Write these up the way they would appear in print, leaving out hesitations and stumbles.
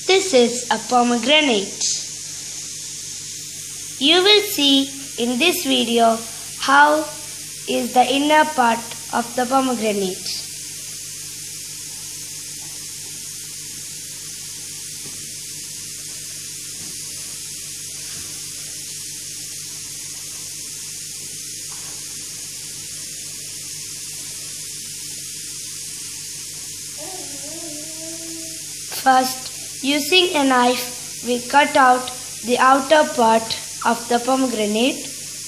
This is a pomegranate. You will see in this video how is the inner part of the pomegranate. First, using a knife, we cut out the outer part of the pomegranate.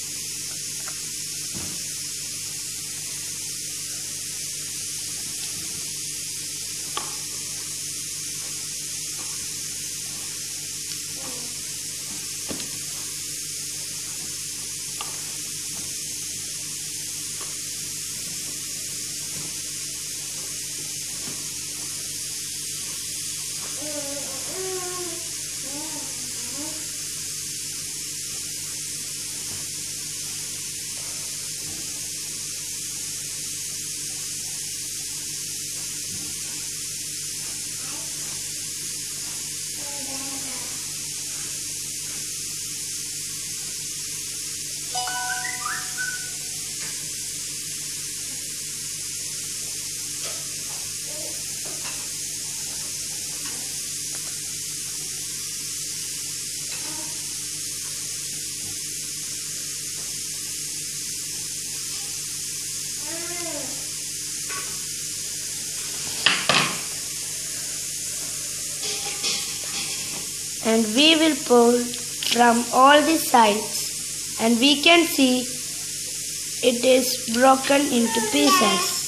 And we will pull from all the sides, and we can see it is broken into pieces.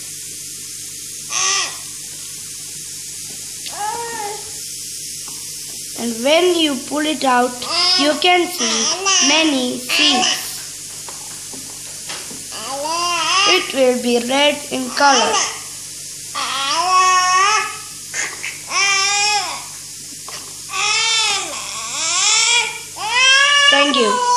And when you pull it out, you can see many seeds. It will be red in color. Thank you.